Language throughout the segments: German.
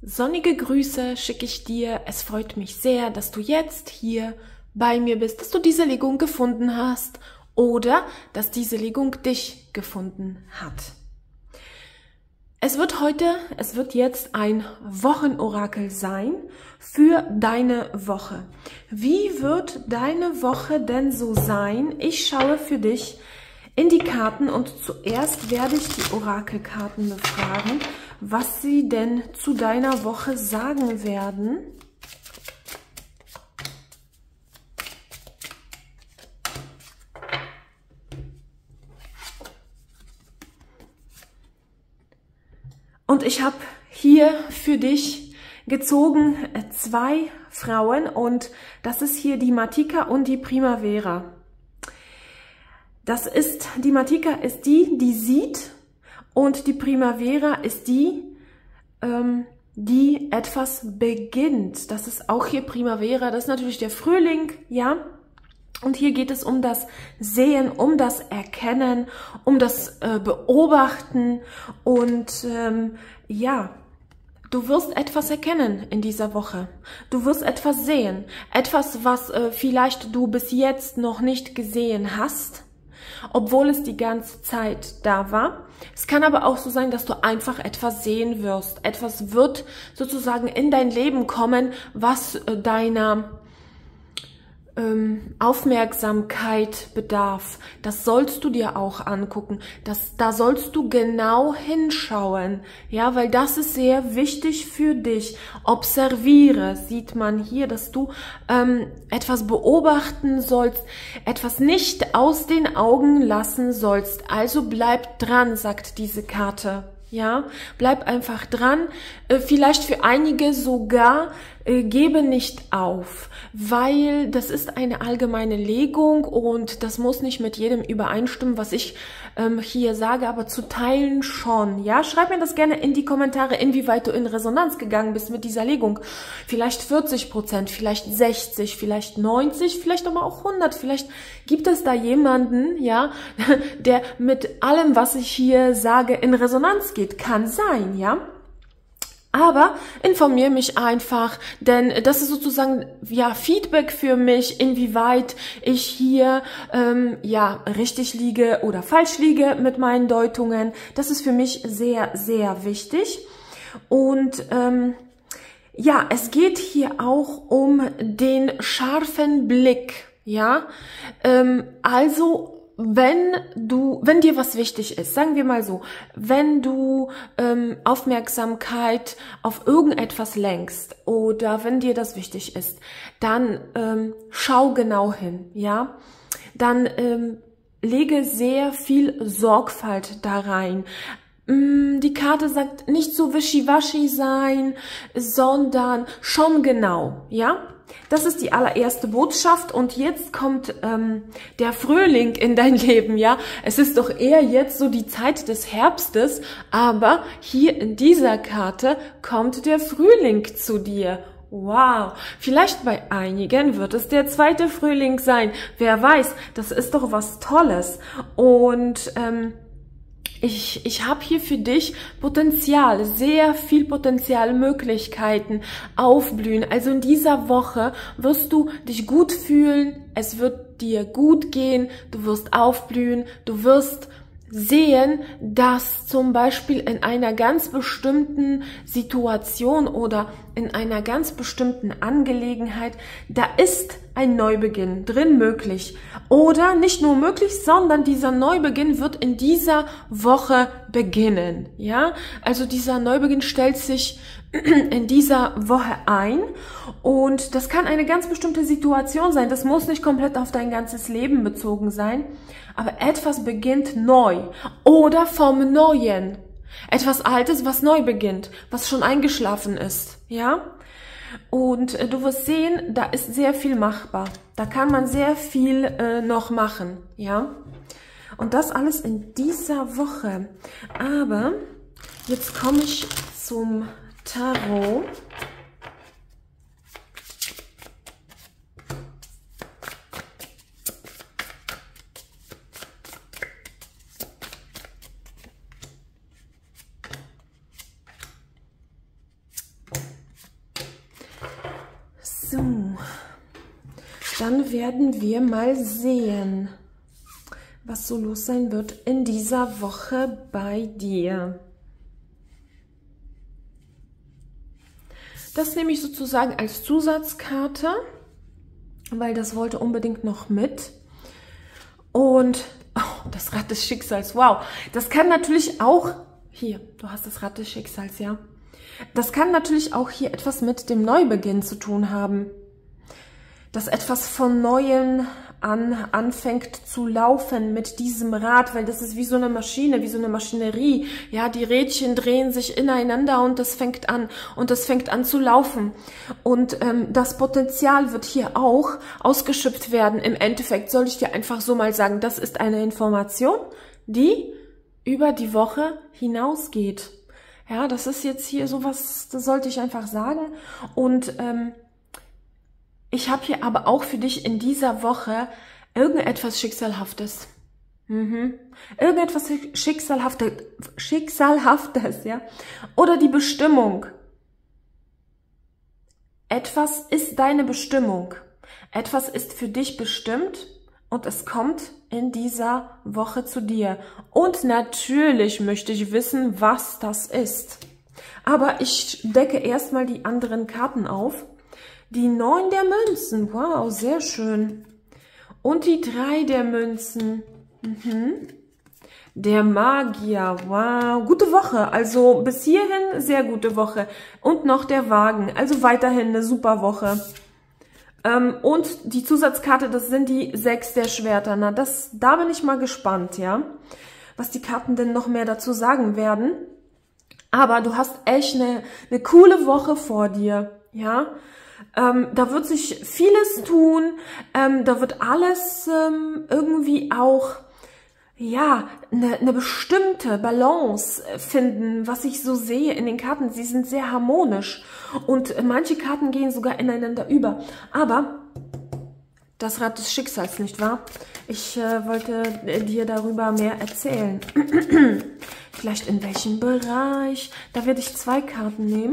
Sonnige Grüße schicke ich dir. Es freut mich sehr, dass du jetzt hier bei mir bist, dass du diese Legung gefunden hast oder dass diese Legung dich gefunden hat. Es wird jetzt ein Wochenorakel sein für deine Woche. Wie wird deine Woche denn so sein? Ich schaue für dich in die Karten und zuerst werde ich die Orakelkarten befragen, was sie denn zu deiner Woche sagen werden. Und ich habe hier für dich gezogen 2 Frauen und das ist hier die Matika und die Primavera. Die Matika ist die sieht und die Primavera ist die etwas beginnt. Das ist auch hier Primavera, das ist natürlich der Frühling, ja. Und hier geht es um das Sehen, um das Erkennen, um das Beobachten und ja, du wirst etwas erkennen in dieser Woche. Du wirst etwas sehen, etwas, was vielleicht du bis jetzt noch nicht gesehen hast, obwohl es die ganze Zeit da war. Es kann aber auch so sein, dass du einfach etwas sehen wirst. Etwas wird sozusagen in dein Leben kommen, was deiner Aufmerksamkeit bedarf. Das sollst du dir auch angucken. Da sollst du genau hinschauen. Ja, weil das ist sehr wichtig für dich. Observiere, sieht man hier, dass du etwas beobachten sollst, etwas nicht aus den Augen lassen sollst. Also bleib dran, sagt diese Karte. Ja, bleib einfach dran. Vielleicht für einige sogar gebe nicht auf, weil das ist eine allgemeine Legung und das muss nicht mit jedem übereinstimmen, was ich hier sage, aber zu teilen schon. Ja, schreib mir das gerne in die Kommentare, inwieweit du in Resonanz gegangen bist mit dieser Legung. Vielleicht 40%, vielleicht 60, vielleicht 90, vielleicht aber auch 100. Vielleicht gibt es da jemanden, ja, der mit allem, was ich hier sage, in Resonanz geht. Kann sein, ja. Aber informiere mich einfach, denn das ist sozusagen ja Feedback für mich, inwieweit ich hier ja richtig liege oder falsch liege mit meinen Deutungen. Das ist für mich sehr, sehr wichtig. Und ja, es geht hier auch um den scharfen Blick. Ja, also wenn dir was wichtig ist, sagen wir mal so, wenn du Aufmerksamkeit auf irgendetwas lenkst oder wenn dir das wichtig ist, dann schau genau hin, ja, dann lege sehr viel Sorgfalt da rein. Die Karte sagt nicht so wischiwaschi sein, sondern schon genau, ja. Das ist die allererste Botschaft und jetzt kommt der Frühling in dein Leben, ja. Es ist doch eher jetzt so die Zeit des Herbstes, aber hier in dieser Karte kommt der Frühling zu dir. Wow, vielleicht bei einigen wird es der 2. Frühling sein. Wer weiß, das ist doch was Tolles. Und ich habe hier für dich Potenzial, sehr viel Potenzial, Möglichkeiten, aufblühen. Also in dieser Woche wirst du dich gut fühlen, es wird dir gut gehen, du wirst aufblühen, du wirst sehen, dass zum Beispiel in einer ganz bestimmten Situation oder in einer ganz bestimmten Angelegenheit, da ist ein Neubeginn drin möglich. Oder nicht nur möglich, sondern dieser Neubeginn wird in dieser Woche beginnen. Ja, also dieser Neubeginn stellt sich in dieser Woche ein und das kann eine ganz bestimmte Situation sein. Das muss nicht komplett auf dein ganzes Leben bezogen sein, aber etwas beginnt neu oder vom Neuen. Etwas Altes, was neu beginnt, was schon eingeschlafen ist, ja? Und du wirst sehen, da ist sehr viel machbar. Da kann man sehr viel noch machen, ja? Und das alles in dieser Woche. Aber jetzt komme ich zum Tarot. So, dann werden wir mal sehen, was so los sein wird in dieser Woche bei dir. Das nehme ich sozusagen als Zusatzkarte, weil das wollte unbedingt noch mit. Und oh, das Rad des Schicksals, wow. Das kann natürlich auch, hier, du hast das Rad des Schicksals, ja. Das kann natürlich auch hier etwas mit dem Neubeginn zu tun haben. Dass etwas von Neuem anfängt zu laufen mit diesem Rad, weil das ist wie so eine Maschine, wie so eine Maschinerie. Ja, die Rädchen drehen sich ineinander und das fängt an zu laufen. Und das Potenzial wird hier auch ausgeschöpft werden. Im Endeffekt soll ich dir einfach so mal sagen, das ist eine Information, die über die Woche hinausgeht. Ja, das ist jetzt hier sowas, das sollte ich einfach sagen. Und ich habe hier aber auch für dich in dieser Woche irgendetwas Schicksalhaftes. Irgendetwas Schicksalhaftes, ja. Oder die Bestimmung. Etwas ist deine Bestimmung. Etwas ist für dich bestimmt und es kommt in dieser Woche zu dir. Und natürlich möchte ich wissen, was das ist. Aber ich decke erstmal die anderen Karten auf. Die 9 der Münzen, wow, sehr schön. Und die 3 der Münzen, Der Magier, wow, gute Woche, also bis hierhin sehr gute Woche. Und noch der Wagen, also weiterhin eine super Woche. Und die Zusatzkarte, das sind die 6 der Schwerter. Na, da bin ich mal gespannt, ja, was die Karten denn noch mehr dazu sagen werden. Aber du hast echt eine coole Woche vor dir, ja. Da wird sich vieles tun, da wird alles irgendwie auch, ja, eine bestimmte Balance finden, was ich so sehe in den Karten. Sie sind sehr harmonisch und manche Karten gehen sogar ineinander über. Aber das Rad des Schicksals, nicht wahr? Ich wollte dir darüber mehr erzählen. Vielleicht in welchem Bereich? Da werde ich 2 Karten nehmen.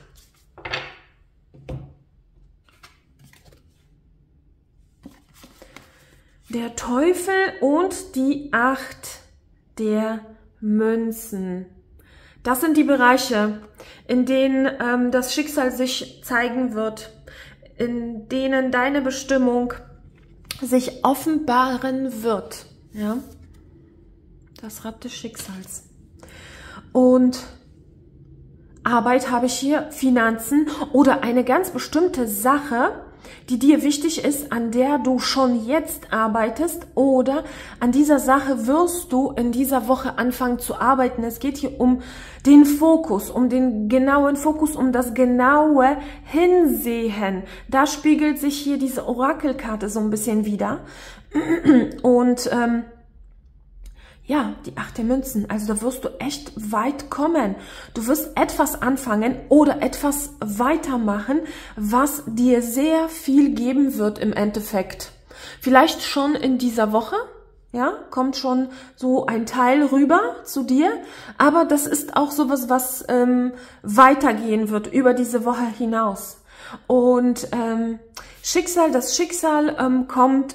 Der Teufel und die 8 der Münzen. Das sind die Bereiche, in denen das Schicksal sich zeigen wird, in denen deine Bestimmung sich offenbaren wird. Ja? Das Rad des Schicksals. Und Arbeit habe ich hier, Finanzen oder eine ganz bestimmte Sache, die dir wichtig ist, an der du schon jetzt arbeitest, oder an dieser Sache wirst du in dieser Woche anfangen zu arbeiten. Es geht hier um den Fokus, um den genauen Fokus, um das genaue Hinsehen. Da spiegelt sich hier diese Orakelkarte so ein bisschen wider. Und ja, die 8 der Münzen, also da wirst du echt weit kommen. Du wirst etwas anfangen oder etwas weitermachen, was dir sehr viel geben wird im Endeffekt. Vielleicht schon in dieser Woche, ja, kommt schon so ein Teil rüber zu dir, aber das ist auch sowas, was weitergehen wird über diese Woche hinaus. Und das Schicksal kommt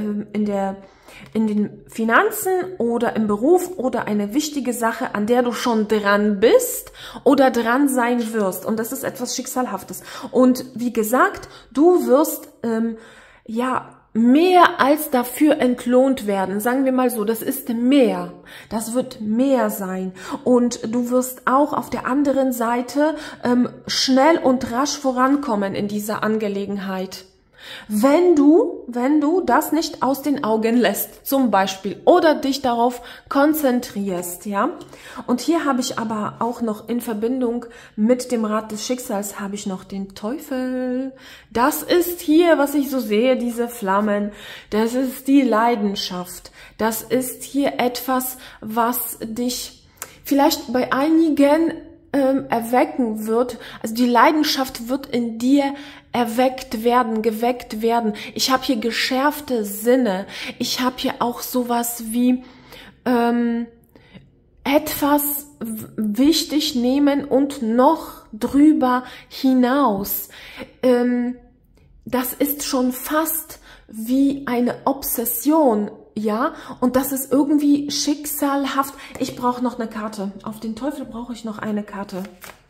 in den Finanzen oder im Beruf oder eine wichtige Sache, an der du schon dran bist oder dran sein wirst. Und das ist etwas Schicksalhaftes. Und wie gesagt, du wirst ja mehr als dafür entlohnt werden. Sagen wir mal so, das ist mehr. Das wird mehr sein. Und du wirst auch auf der anderen Seite schnell und rasch vorankommen in dieser Angelegenheit. Wenn du das nicht aus den Augen lässt, zum Beispiel, oder dich darauf konzentrierst, ja. Und hier habe ich aber auch noch in Verbindung mit dem Rad des Schicksals habe ich noch den Teufel. Das ist hier, was ich so sehe, diese Flammen. Das ist die Leidenschaft. Das ist hier etwas, was dich vielleicht bei einigen erwecken wird. Also die Leidenschaft wird in dir erweckt werden, geweckt werden. Ich habe hier geschärfte Sinne. Ich habe hier auch sowas wie etwas wichtig nehmen und noch drüber hinaus. das ist schon fast wie eine Obsession, ja, und das ist irgendwie schicksalhaft. Ich brauche noch eine Karte. Auf den Teufel brauche ich noch eine Karte.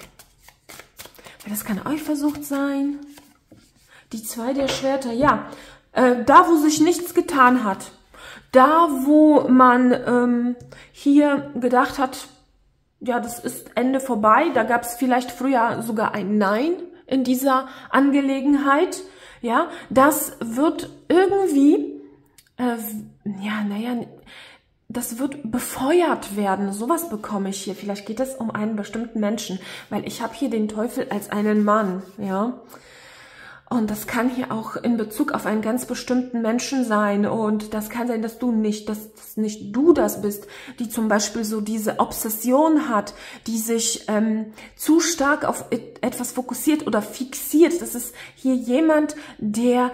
Das kann Eifersucht sein. Die 2 der Schwerter, ja. Da, wo sich nichts getan hat. Da, wo man hier gedacht hat, ja, das ist Ende vorbei. Da gab es vielleicht früher sogar ein Nein in dieser Angelegenheit. Ja, das wird irgendwie, das wird befeuert werden. Sowas bekomme ich hier. Vielleicht geht es um einen bestimmten Menschen, weil ich habe hier den Teufel als einen Mann, ja. Und das kann hier auch in Bezug auf einen ganz bestimmten Menschen sein. Und das kann sein, dass nicht du das bist, die zum Beispiel so diese Obsession hat, die sich zu stark auf etwas fokussiert oder fixiert. Das ist hier jemand, der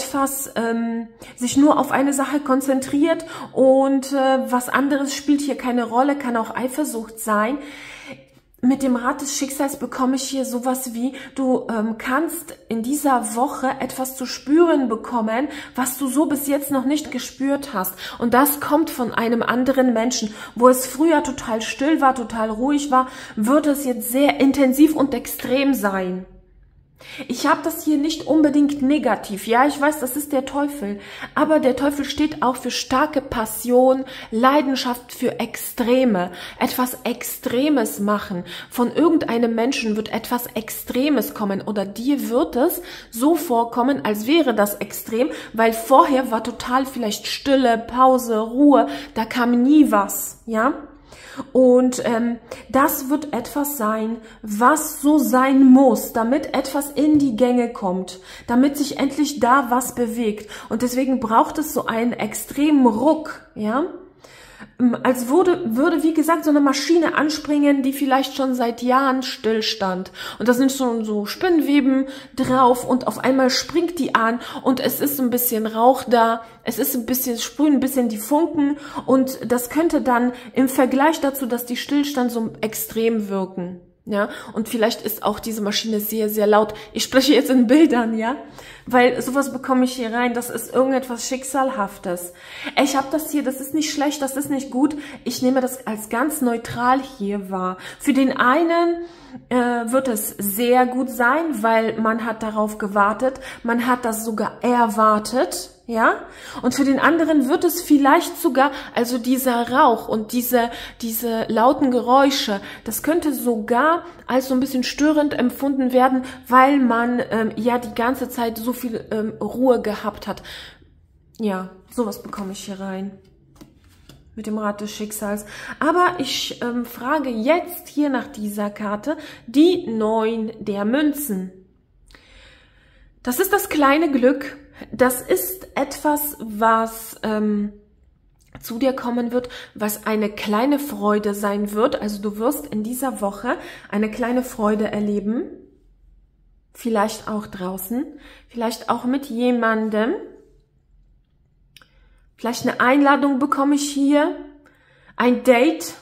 sich nur auf eine Sache konzentriert und was anderes spielt hier keine Rolle, kann auch Eifersucht sein. Mit dem Rat des Schicksals bekomme ich hier sowas wie, du kannst in dieser Woche etwas zu spüren bekommen, was du so bis jetzt noch nicht gespürt hast. Und das kommt von einem anderen Menschen. Wo es früher total still war, total ruhig war, wird es jetzt sehr intensiv und extrem sein. Ich habe das hier nicht unbedingt negativ. Ja, ich weiß, das ist der Teufel. Aber der Teufel steht auch für starke Passion, Leidenschaft, für Extreme. Etwas Extremes machen. Von irgendeinem Menschen wird etwas Extremes kommen. Oder dir wird es so vorkommen, als wäre das extrem, weil vorher war total vielleicht Stille, Pause, Ruhe. Da kam nie was, ja. Und das wird etwas sein, was so sein muss, damit etwas in die Gänge kommt, damit sich endlich da was bewegt. Und deswegen braucht es so einen extremen Ruck, ja. Als würde, wie gesagt, so eine Maschine anspringen, die vielleicht schon seit Jahren stillstand. Und da sind schon so Spinnweben drauf und auf einmal springt die an und es ist ein bisschen Rauch da, sprühen ein bisschen die Funken und das könnte dann im Vergleich dazu, dass die Stillstand so extrem wirken. Ja, und vielleicht ist auch diese Maschine sehr, sehr laut. Ich spreche jetzt in Bildern, ja, weil sowas bekomme ich hier rein. Das ist irgendetwas Schicksalhaftes. Ich habe das hier, das ist nicht schlecht, das ist nicht gut. Ich nehme das als ganz neutral hier wahr. Für den einen wird es sehr gut sein, weil man hat darauf gewartet, man hat das sogar erwartet. Ja, und für den anderen wird es vielleicht sogar, also dieser Rauch und diese lauten Geräusche, das könnte sogar als so ein bisschen störend empfunden werden, weil man ja die ganze Zeit so viel Ruhe gehabt hat. Ja, sowas bekomme ich hier rein mit dem Rat des Schicksals. Aber ich frage jetzt hier nach dieser Karte die 9 der Münzen. Das ist das kleine Glück. Das ist etwas, was zu dir kommen wird, was eine kleine Freude sein wird. Also du wirst in dieser Woche eine kleine Freude erleben. Vielleicht auch draußen, vielleicht auch mit jemandem. Vielleicht eine Einladung bekomme ich hier. Ein Date.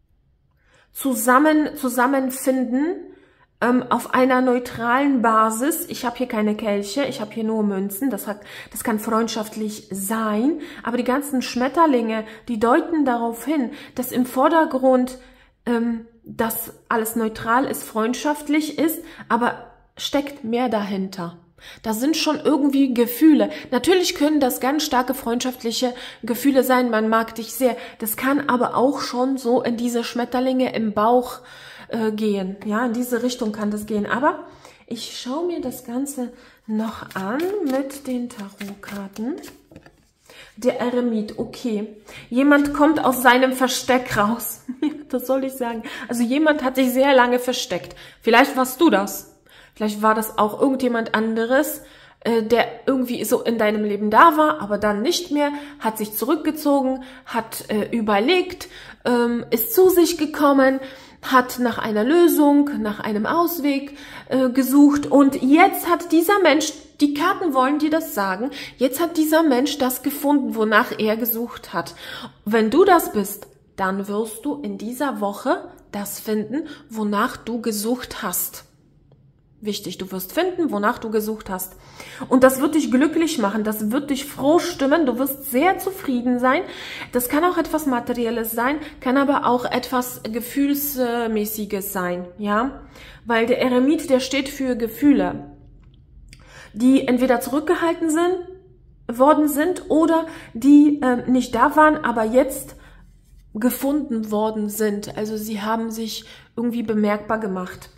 Zusammenfinden. Auf einer neutralen Basis. Ich habe hier keine Kelche, ich habe hier nur Münzen. Das kann freundschaftlich sein. Aber die ganzen Schmetterlinge, die deuten darauf hin, dass im Vordergrund dass alles neutral ist, freundschaftlich ist, aber steckt mehr dahinter. Da sind schon irgendwie Gefühle. Natürlich können das ganz starke freundschaftliche Gefühle sein. Man mag dich sehr. Das kann aber auch schon so in diese Schmetterlinge im Bauch gehen. Ja, in diese Richtung kann das gehen. Aber ich schaue mir das Ganze noch an mit den Tarotkarten. Der Eremit, okay. Jemand kommt aus seinem Versteck raus. Das soll ich sagen. Also jemand hat sich sehr lange versteckt. Vielleicht warst du das. Vielleicht war das auch irgendjemand anderes, der irgendwie so in deinem Leben da war, aber dann nicht mehr, hat sich zurückgezogen, hat überlegt, ist zu sich gekommen, hat nach einer Lösung, nach einem Ausweg gesucht und jetzt hat dieser Mensch, die Karten wollen dir das sagen, jetzt hat dieser Mensch das gefunden, wonach er gesucht hat. Wenn du das bist, dann wirst du in dieser Woche das finden, wonach du gesucht hast. Wichtig, du wirst finden, wonach du gesucht hast. Und das wird dich glücklich machen, das wird dich froh stimmen, du wirst sehr zufrieden sein. Das kann auch etwas Materielles sein, kann aber auch etwas Gefühlsmäßiges sein, ja. Weil der Eremit, der steht für Gefühle, die entweder zurückgehalten worden sind oder die nicht da waren, aber jetzt gefunden worden sind. Also sie haben sich irgendwie bemerkbar gemacht.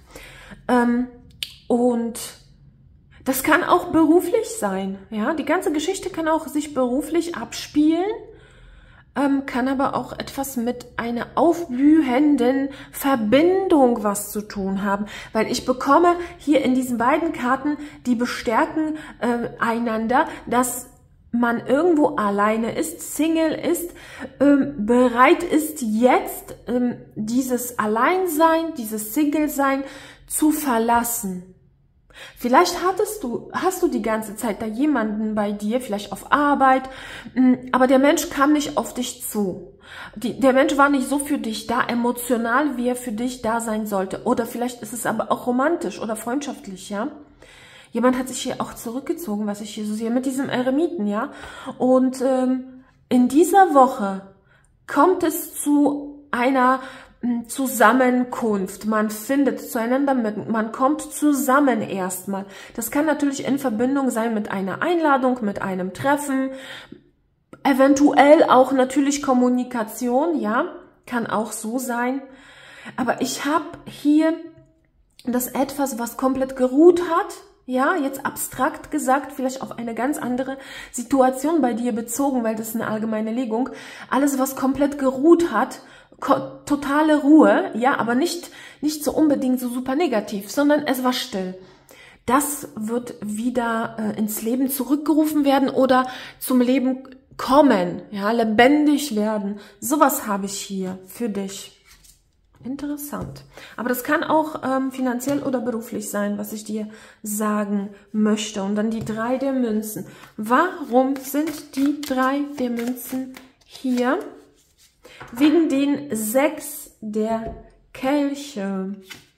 Und das kann auch beruflich sein. Ja, die ganze Geschichte kann auch sich beruflich abspielen, kann aber auch etwas mit einer aufblühenden Verbindung was zu tun haben. Weil ich bekomme hier in diesen beiden Karten, die bestärken einander, dass man irgendwo alleine ist, Single ist, bereit ist jetzt dieses Alleinsein, dieses Single-Sein zu verlassen. Vielleicht hast du die ganze Zeit da jemanden bei dir, vielleicht auf Arbeit, aber der Mensch kam nicht auf dich zu. Der Mensch war nicht so für dich da, emotional, wie er für dich da sein sollte. Oder vielleicht ist es aber auch romantisch oder freundschaftlich, ja. Jemand hat sich hier auch zurückgezogen, was ich hier so sehe, mit diesem Eremiten, ja. Und in dieser Woche kommt es zu einer Zusammenkunft. Man findet zueinander mit, man kommt zusammen erstmal. Das kann natürlich in Verbindung sein mit einer Einladung, mit einem Treffen, eventuell auch natürlich Kommunikation, ja, kann auch so sein. Aber ich habe hier das etwas, was komplett geruht hat, ja, jetzt abstrakt gesagt, vielleicht auf eine ganz andere Situation bei dir bezogen, weil das ist eine allgemeine Legung. Alles, was komplett geruht hat, totale Ruhe, ja, aber nicht so unbedingt so super negativ, sondern es war still. Das wird wieder ins Leben zurückgerufen werden oder zum Leben kommen, ja, lebendig werden. Sowas habe ich hier für dich. Interessant. Aber das kann auch finanziell oder beruflich sein, was ich dir sagen möchte. Und dann die 3 der Münzen. Warum sind die 3 der Münzen hier? Wegen den 6 der Kelche.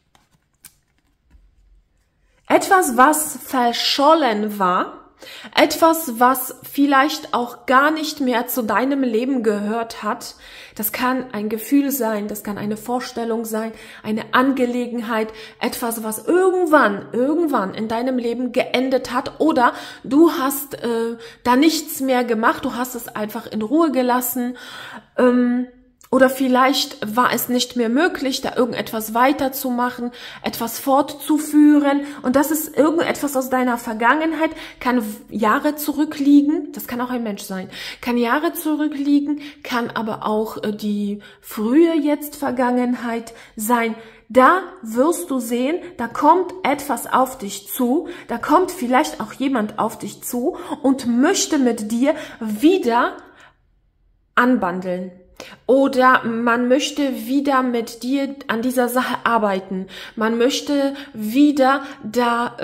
Etwas, was verschollen war, etwas, was vielleicht auch gar nicht mehr zu deinem Leben gehört hat. Das kann ein Gefühl sein, das kann eine Vorstellung sein, eine Angelegenheit, etwas, was irgendwann in deinem Leben geendet hat oder du hast da nichts mehr gemacht, du hast es einfach in Ruhe gelassen. Oder vielleicht war es nicht mehr möglich, da irgendetwas weiterzumachen, etwas fortzuführen. Und das ist irgendetwas aus deiner Vergangenheit, kann Jahre zurückliegen, das kann auch ein Mensch sein, kann Jahre zurückliegen, kann aber auch die frühe jetzt Vergangenheit sein. Da wirst du sehen, da kommt etwas auf dich zu, da kommt vielleicht auch jemand auf dich zu und möchte mit dir wieder anbandeln. Oder man möchte wieder mit dir an dieser Sache arbeiten. Man möchte wieder da,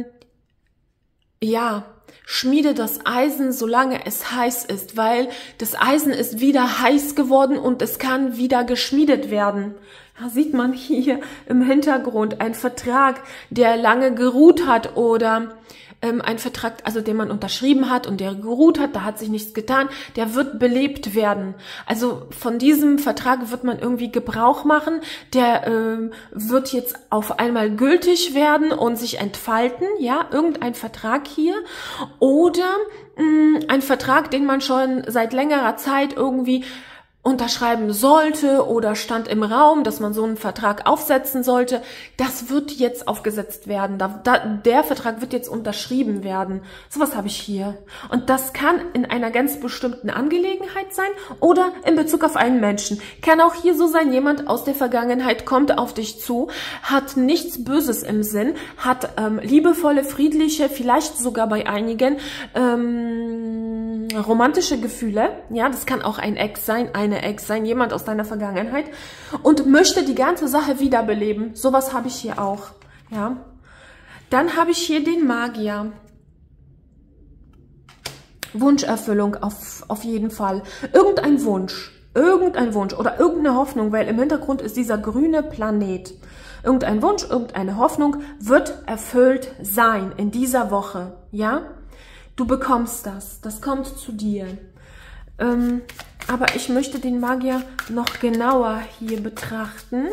schmiede das Eisen, solange es heiß ist, weil das Eisen ist wieder heiß geworden und es kann wieder geschmiedet werden. Da sieht man hier im Hintergrund einen Vertrag, der lange geruht hat oder ein Vertrag, also den man unterschrieben hat und der geruht hat, da hat sich nichts getan, der wird belebt werden. Also von diesem Vertrag wird man irgendwie Gebrauch machen, der wird jetzt auf einmal gültig werden und sich entfalten, ja, irgendein Vertrag hier oder ein Vertrag, den man schon seit längerer Zeit irgendwie unterschreiben sollte oder stand im Raum, dass man so einen Vertrag aufsetzen sollte, das wird jetzt aufgesetzt werden. Der Vertrag wird jetzt unterschrieben werden. Sowas habe ich hier. Und das kann in einer ganz bestimmten Angelegenheit sein oder in Bezug auf einen Menschen. Kann auch hier so sein, jemand aus der Vergangenheit kommt auf dich zu, hat nichts Böses im Sinn, hat liebevolle, friedliche, vielleicht sogar bei einigen romantische Gefühle. Ja, das kann auch ein Ex sein, eine Ex sein, jemand aus deiner Vergangenheit und möchte die ganze Sache wiederbeleben. Sowas habe ich hier auch. Ja. Dann habe ich hier den Magier. Wunscherfüllung auf jeden Fall. Irgendein Wunsch. Irgendein Wunsch oder irgendeine Hoffnung, weil im Hintergrund ist dieser grüne Planet. Irgendein Wunsch, irgendeine Hoffnung wird erfüllt sein in dieser Woche, ja? Du bekommst das, das kommt zu dir. Aber ich möchte den Magier noch genauer hier betrachten.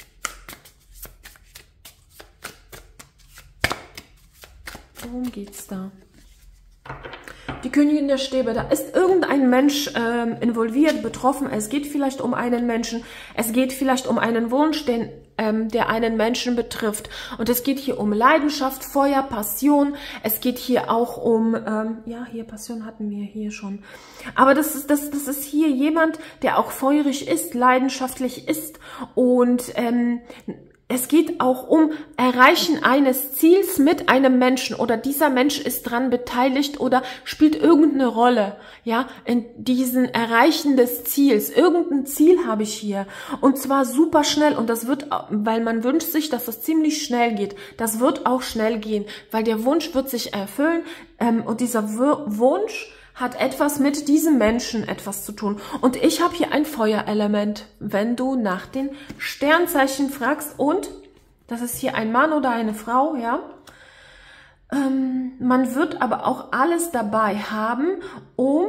Worum geht's da? Die Königin der Stäbe, da ist irgendein Mensch involviert, betroffen. Es geht vielleicht um einen Menschen, es geht vielleicht um einen Wunsch, der einen Menschen betrifft. Und es geht hier um Leidenschaft, Feuer, Passion. Es geht hier auch um, ja, hier Passion hatten wir hier schon. Aber das ist hier jemand, der auch feurig ist, leidenschaftlich ist und es geht auch um Erreichen eines Ziels mit einem Menschen oder dieser Mensch ist dran beteiligt oder spielt irgendeine Rolle, ja, in diesen Erreichen des Ziels. Irgendein Ziel habe ich hier und zwar super schnell und das wird, weil man wünscht sich, dass das ziemlich schnell geht. Das wird auch schnell gehen, weil der Wunsch wird sich erfüllen und dieser Wunsch hat etwas mit diesem Menschen etwas zu tun. Und ich habe hier ein Feuerelement, wenn du nach den Sternzeichen fragst. Und das ist hier ein Mann oder eine Frau, ja. Man wird aber auch alles dabei haben, um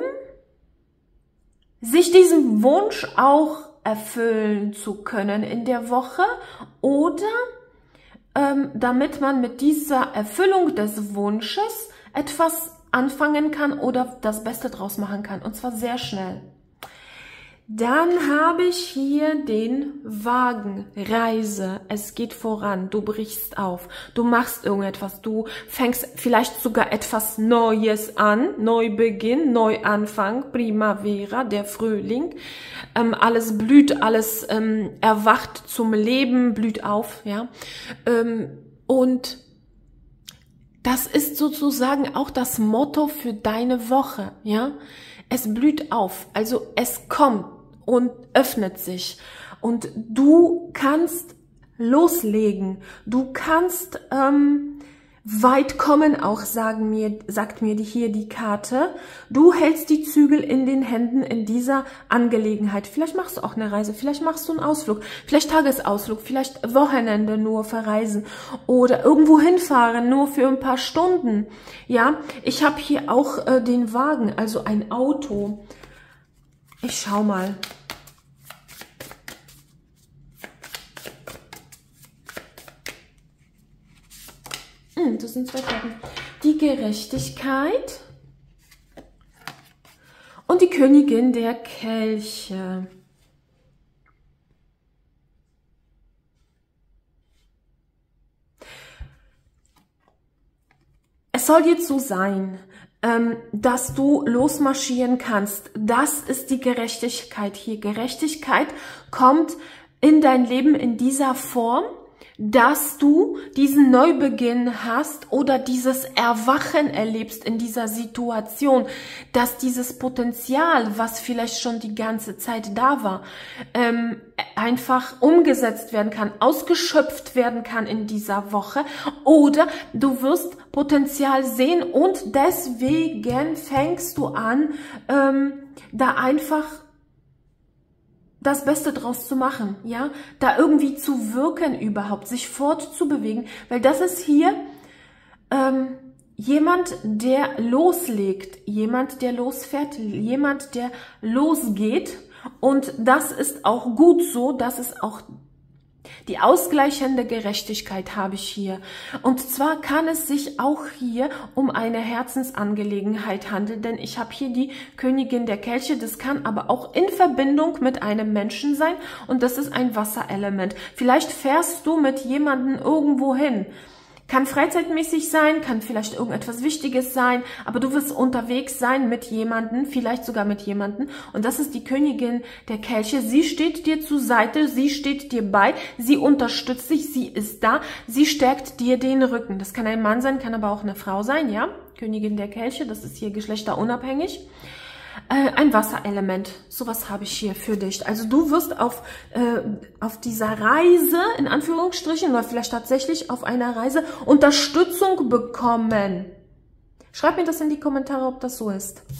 sich diesen Wunsch auch erfüllen zu können in der Woche oder damit man mit dieser Erfüllung des Wunsches etwas anfangen kann oder das Beste draus machen kann. Und zwar sehr schnell. Dann habe ich hier den Wagen, Reise. Es geht voran, du brichst auf, du machst irgendetwas, du fängst vielleicht sogar etwas Neues an, Neubeginn, Neuanfang, Primavera, der Frühling. Alles blüht, alles erwacht zum Leben, blüht auf, ja. Und das ist sozusagen auch das Motto für deine Woche, ja. Es blüht auf, also es kommt und öffnet sich und du kannst loslegen, du kannst weit kommen, auch sagt mir hier die Karte. Du hältst die Zügel in den Händen in dieser Angelegenheit. Vielleicht machst du auch eine Reise, vielleicht machst du einen Ausflug, vielleicht Tagesausflug, vielleicht Wochenende nur verreisen oder irgendwo hinfahren, nur für ein paar Stunden. Ja, ich habe hier auch den Wagen, also ein Auto. Ich schau mal. Das sind zwei Karten. Die Gerechtigkeit und die Königin der Kelche. Es soll jetzt so sein, dass du losmarschieren kannst. Das ist die Gerechtigkeit hier. Gerechtigkeit kommt in dein Leben in dieser Form, dass du diesen Neubeginn hast oder dieses Erwachen erlebst in dieser Situation, dass dieses Potenzial, was vielleicht schon die ganze Zeit da war, einfach umgesetzt werden kann, ausgeschöpft werden kann in dieser Woche oder du wirst Potenzial sehen und deswegen fängst du an, da einfach das Beste draus zu machen, ja, da irgendwie zu wirken überhaupt, sich fortzubewegen, weil das ist hier jemand, der loslegt, jemand, der losfährt, jemand, der losgeht und das ist auch gut so, das ist auch die ausgleichende Gerechtigkeit habe ich hier. Und zwar kann es sich auch hier um eine Herzensangelegenheit handeln, denn ich habe hier die Königin der Kelche. Das kann aber auch in Verbindung mit einem Menschen sein und das ist ein Wasserelement. Vielleicht fährst du mit jemandem irgendwo hin. Kann freizeitmäßig sein, kann vielleicht irgendetwas Wichtiges sein, aber du wirst unterwegs sein mit jemandem, vielleicht sogar mit jemandem. Und das ist die Königin der Kelche. Sie steht dir zur Seite, sie steht dir bei, sie unterstützt dich, sie ist da, sie stärkt dir den Rücken. Das kann ein Mann sein, kann aber auch eine Frau sein, ja? Königin der Kelche, das ist hier geschlechterunabhängig. Ein Wasserelement, sowas habe ich hier für dich. Also du wirst auf dieser Reise, in Anführungsstrichen, oder vielleicht tatsächlich auf einer Reise Unterstützung bekommen. Schreib mir das in die Kommentare, ob das so ist.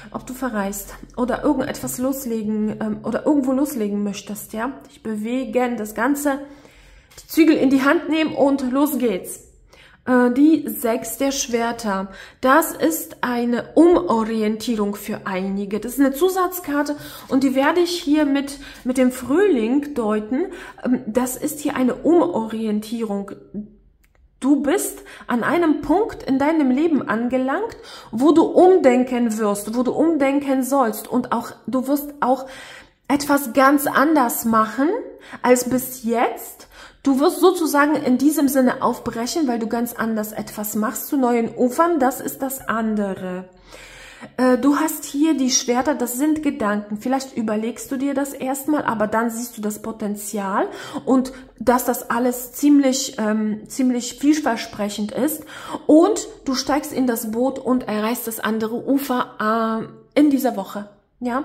ob du verreist oder irgendetwas loslegen oder irgendwo loslegen möchtest, ja, dich bewegen, das Ganze, die Zügel in die Hand nehmen und los geht's. Die 6 der Schwerter, das ist eine Umorientierung für einige. Das ist eine Zusatzkarte und die werde ich hier mit dem Frühling deuten. Das ist hier eine Umorientierung. Du bist an einem Punkt in deinem Leben angelangt, wo du umdenken wirst, wo du umdenken sollst und auch du wirst auch etwas ganz anders machen als bis jetzt. Du wirst sozusagen in diesem Sinne aufbrechen, weil du ganz anders etwas machst zu neuen Ufern. Das ist das andere. Du hast hier die Schwerter, das sind Gedanken. Vielleicht überlegst du dir das erstmal, aber dann siehst du das Potenzial und dass das alles ziemlich vielversprechend ist. Und du steigst in das Boot und erreichst das andere Ufer in dieser Woche. Ja?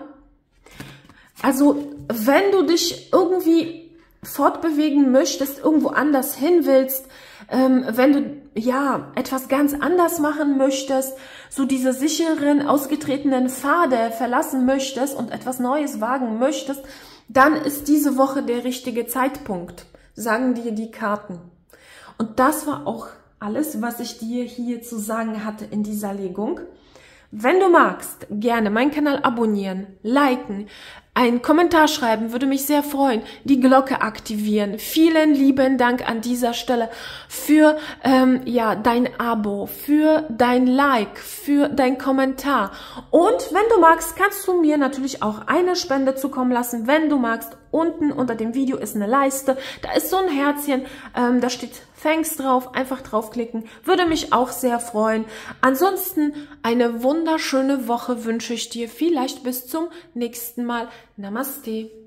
Also, wenn du dich irgendwie fortbewegen möchtest, irgendwo anders hin willst, wenn du ja etwas ganz anders machen möchtest, so diese sicheren, ausgetretenen Pfade verlassen möchtest und etwas Neues wagen möchtest, dann ist diese Woche der richtige Zeitpunkt, sagen dir die Karten. Und das war auch alles, was ich dir hier zu sagen hatte in dieser Legung. Wenn du magst, gerne meinen Kanal abonnieren, liken, einen Kommentar schreiben, würde mich sehr freuen, die Glocke aktivieren. Vielen lieben Dank an dieser Stelle für ja, dein Abo, für dein Like, für dein Kommentar. Und wenn du magst, kannst du mir natürlich auch eine Spende zukommen lassen. Wenn du magst, unten unter dem Video ist eine Leiste, da ist so ein Herzchen, da steht Thanks drauf, einfach draufklicken, würde mich auch sehr freuen. Ansonsten eine wunderschöne Woche wünsche ich dir, vielleicht bis zum nächsten Mal. Namaste.